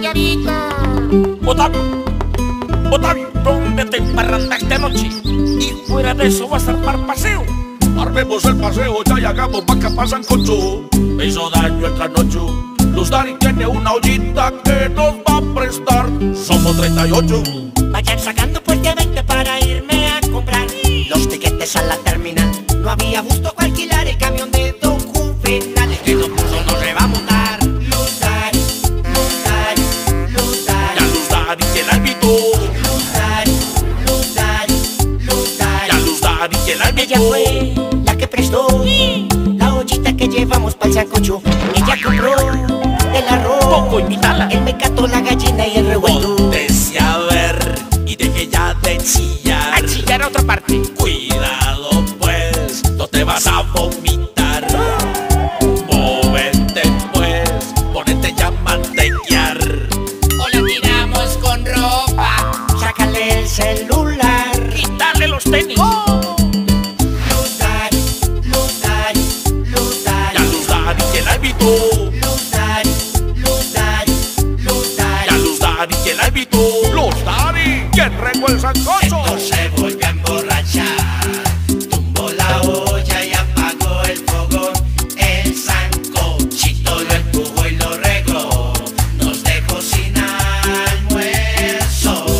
señorita. Otavio, Otavio, ¿dónde te emparrandaste anoche? Y fuera de eso vas a armar paseo. Armemos el paseo ya y hagamos vaca pa' sancocho. Me hizo daño el canocho. Luz Dari tiene una ollita que nos va a prestar. Somos 38. Vayan sacando pues de 20 para irme a comprar los tiquetes a la terminal. No había gusto para alquilar el camión de Don Juvenal. El que no puso no se va a montar. Luz Dari, Luz Dari, Luz Dari. Ya Luz Dari que la invitó. Luz Dari, Luz Dari, Luz Dari. Ya Luz Dari que la invitó. Ella fue la que prestó la ollita que llevamos para el sancocho. Ella compró el arroz. Poco, invítala. Él me cató la gallina y el revuelto. Póntese a ver y deje ya de chillar. A chillar a otra parte. Cuidado pues, no te vas a vomitar. Móvete pues, ponete ya a mantequear. O la tiramos con ropa. Sácale el celular. Quítale los tenis. Luz Dari, Luz Dari, Luz Dari. Ya Luz Dari que la invitó. Luz Dari, Luz Dari, Luz Dari. Ya Luz Dari que la invitó. Luz Dari, quien regó el sancocho. Esto se volvió a emborrachar. Tumbó la olla y apagó el fogón. El sancochito lo empujó y lo regó. Nos dejó sin almuerzo.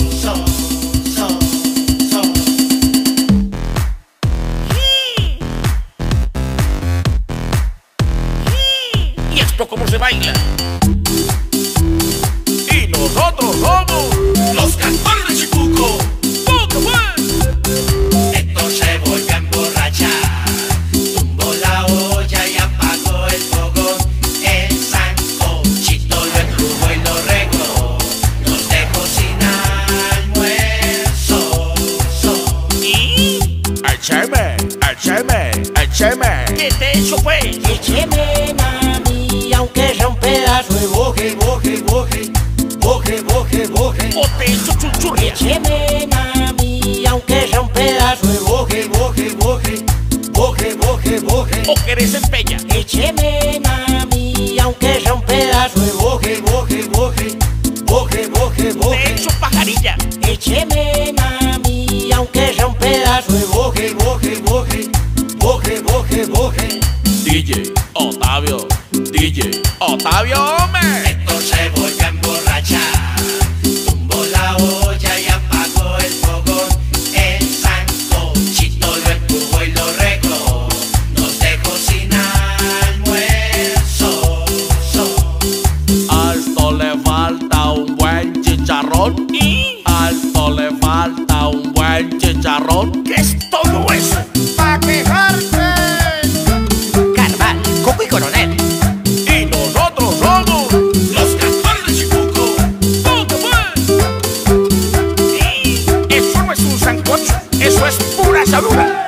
¿Y esto cómo se baila? Y nosotros somos los cantores de Chipuco. ¡Poco, pues! Esto se volvió a emborrachar. Tumbó la olla y apagó el fogón. El sancochito lo empujó y lo regó. Nos dejó sin almuerzo. ¿Y Écheme. qué te he hecho, pues? Écheme a mí, aunque sea un pedazo de boje. ¿O te he hecho chunchurria? Écheme a mí, aunque sea un pedazo de boje. ¿O querés empeña? Écheme a mí, aunque sea un pedazo de boje. Te he hecho pajarilla. Écheme a mí, aunque sea un pedazo de boje. DJ Otavio, hombre. Esto se volvió a emborrachar. Tumbó la olla y apagó el fogón. El sancochito lo empujó y lo regó. Nos dejó sin almuerzo. A esto le falta un buen chicharrón. ¿Y A esto le falta un buen chicharrón. qué es todo eso? Pa' quejarte. Carval, Coco y Coronel. Y nosotros somos los cantores de Chipuco. ¡Poco, pues! ¿Y eso no es un sancocho? Eso es pura salud.